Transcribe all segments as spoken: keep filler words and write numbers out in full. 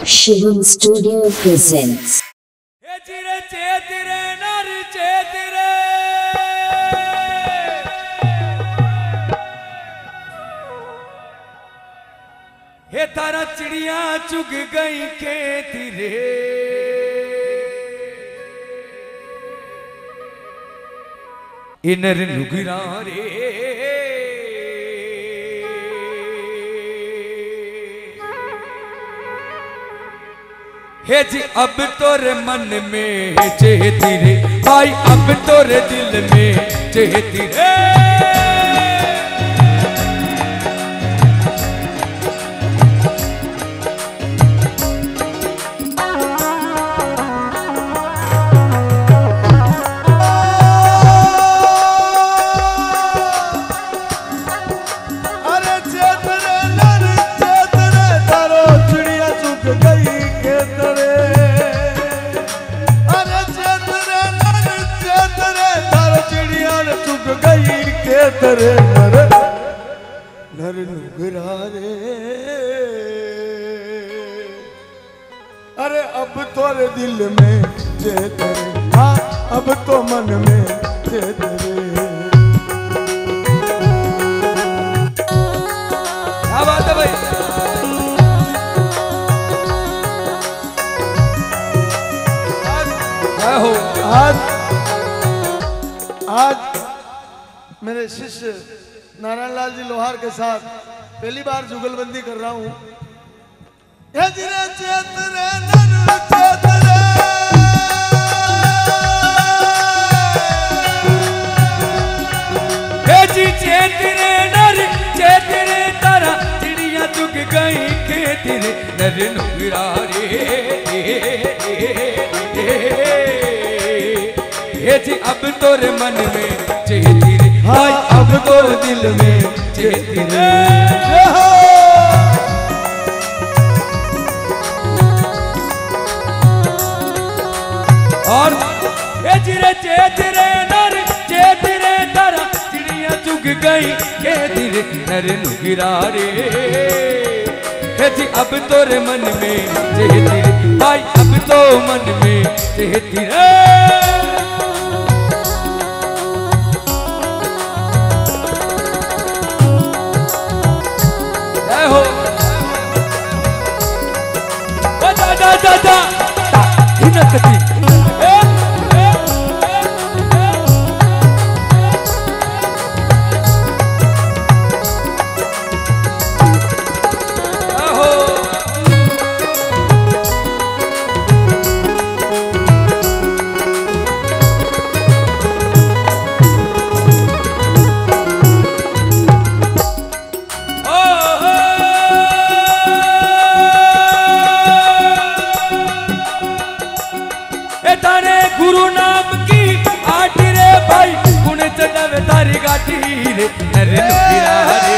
Shivam Studio presents. हे तारा चिड़िया चुग गई खेत रे, इनर नुगरा रे। हे जी अब तोरे मन में चेती रे भाई, अब तोरे दिल में चेती रे। तेरे नर नर नुगरा रे, अरे अब तोरे दिल में चेत रे, हाँ अब तो मन में चेत रे। क्या बात है भाई। आज हो आज आज मेरे शिष्य नारायण लाल जी लोहार के साथ पहली बार जुगलबंदी कर रहा हूँ। हे जिरे चेत रे नर चेत रे, हे जी चेत रे नर चेत रे, तारा चिड़िया चुग गई खेत रे, नर नुगरा रे। हे जी अब तोरे मन में चेती रे भाई, अब तो दिल में चेती रे। और हे जिरे चेत रे नर चेत रे, तारा चिड़िया चुग गई खेती रे, नर नुगरा रे। हे जी अब तोरे मन में चेती रे भाई, अब तो मन में चेती रे। हो da da da da da hinakati eh eh aho गुरु नाम की आटी रे भाई, गुण चढ़ावे तारी गाठी रे, नर नुगरा रे।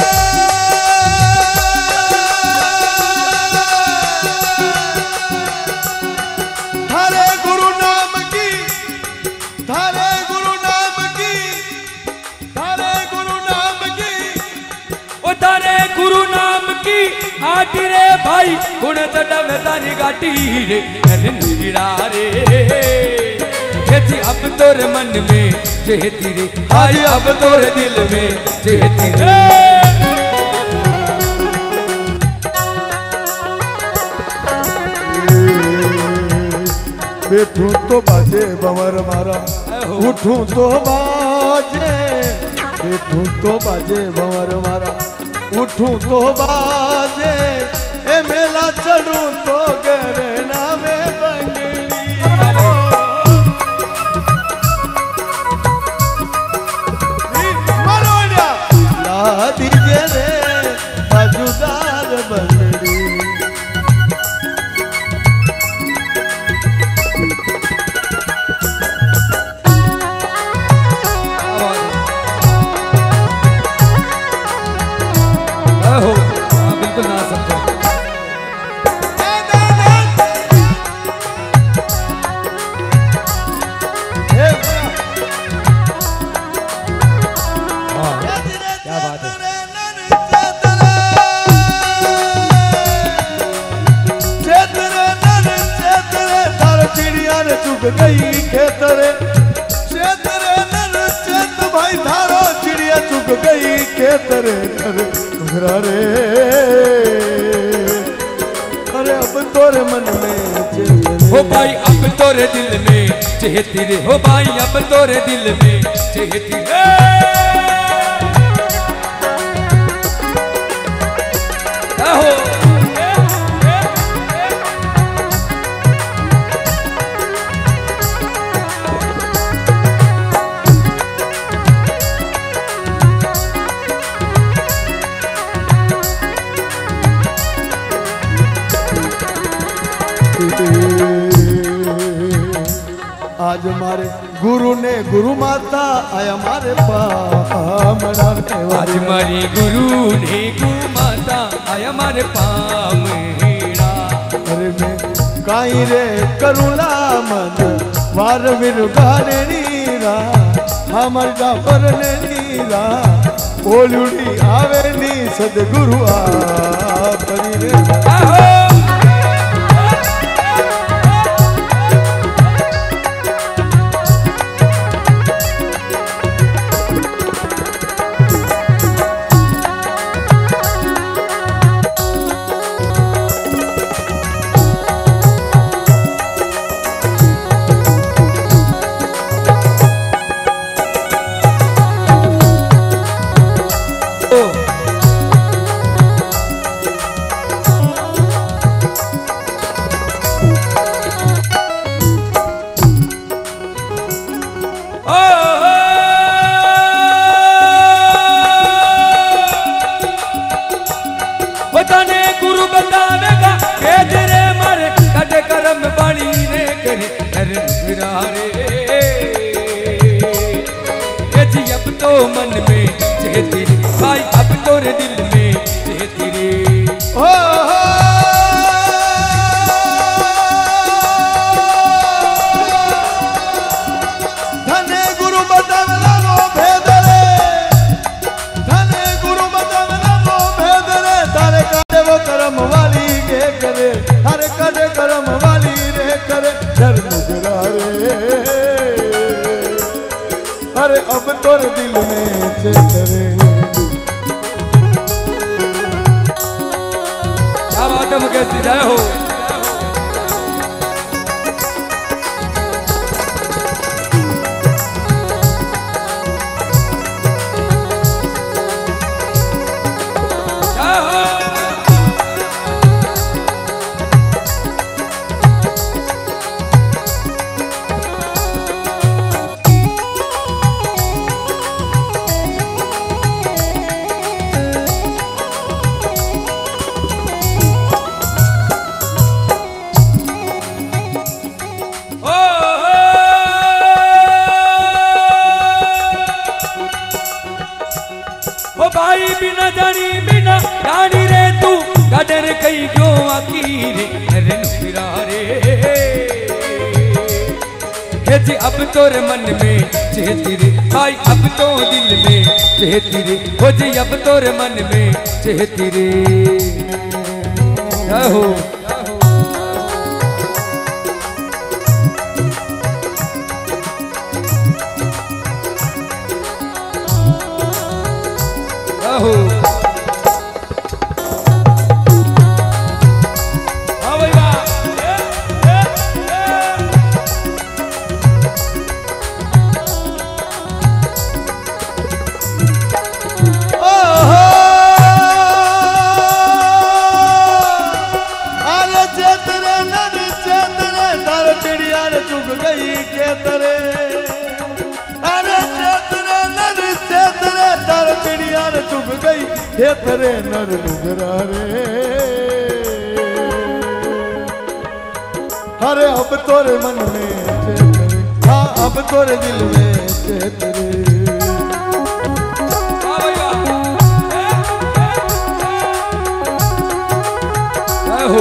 थारे गुरु नाम की, थारे गुरु नाम की, थारे गुरु नाम की, ओ तारे गुरु नाम की आटी रे भाई, गुण चढ़ावे तारी गाठी रे, नर नुगरा रे। अब तोरे मन में चेती रे भाई, अब तोरे दिल में चेती रे। बैठूं तो बाजे बंवर मारा, उठूं तो बाजे, बैठूं तो बाजे बंवर मारा, उठूं तो बाजे, ए मेला चढ़ूं तो गरना में बंगड़ी। दीजिए रे मजुदार बंगड़ी, बिल्कुल ना समझो। चुग गई खेतरे चेतरे नर चेत भाई थारो चिड़िया चुग गई खेतरे नर घुघरा रे अरे अब तोरे मन में चेतरे हो भाई अब तोरे दिल में चेती रे हो भाई अब तोरे दिल में चेती रे हो आज मारे गुरु ने गुरु माता आया मारे पामड़ा आज मारी गुरु ने गुरु माता आया मारे पामड़ा अरे मैं काई रे करुणा मन वार विर गाने नीरा हमर जापर ने नीरा ओलुड़ी आवे नी सदगुरु आ परी रे अब तो मन में चेती रे भाई अब तोरे दिल में चेती रे हो धने गुरु बदला नो भेद रे धने गुरु बदला नो भेद रे तारे काटे वो कर्म वाली के करे हर काटे कर्म वाली रे करे डर मुगरा रे अरे अब तोर दिल में चेतरे क्या बात है मुकेश जी जय हो भाई बिना जानी बिना जानी रे तू गडर कई क्यों आकी रे अरे नुरा रे हेती अब तोर मन में चेती रे भाई अब तो दिल में चेती रे हो जी अब तोर मन में चेती रे हो हो हाँ भाई वाह ओहो आले चेतरे नर चेतरे तार चिड़िया रे चुग गई खेतरे अरे चेतरे नर चेतरे तार चिड़िया रे चुग गई खेतरे नर नुगरा रे अरे अब तोरे मन में चेतरे हाँ अब तोरे दिल में चेतरे हो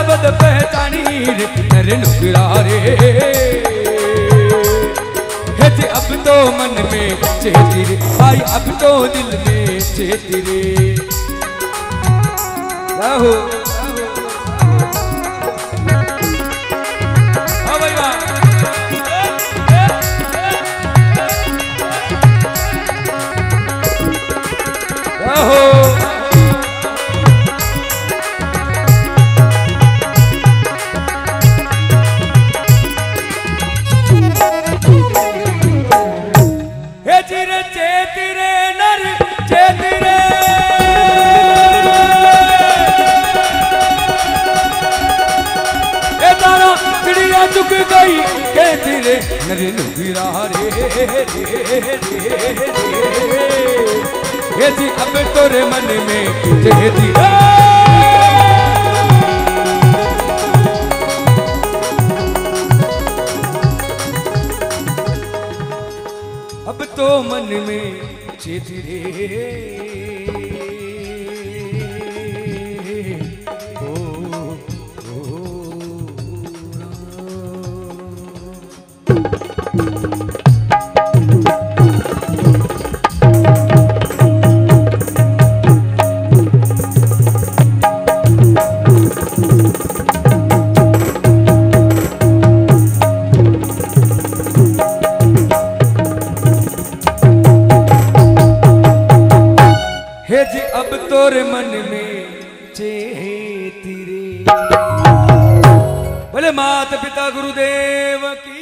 शब्द पहचानी रे नर नुकरा रे हे जी अब तो मन में चेती रे भाई अब तो दिल में चेती रे राहो हाँ भाई वाह राहो चुक गई कहती रे नरे नुकरा रे ये जी अब तोरे मन में चेती अब तो मन में चेती रे हे जी अब तोरे मन में चेती रे। भले माता पिता गुरुदेव की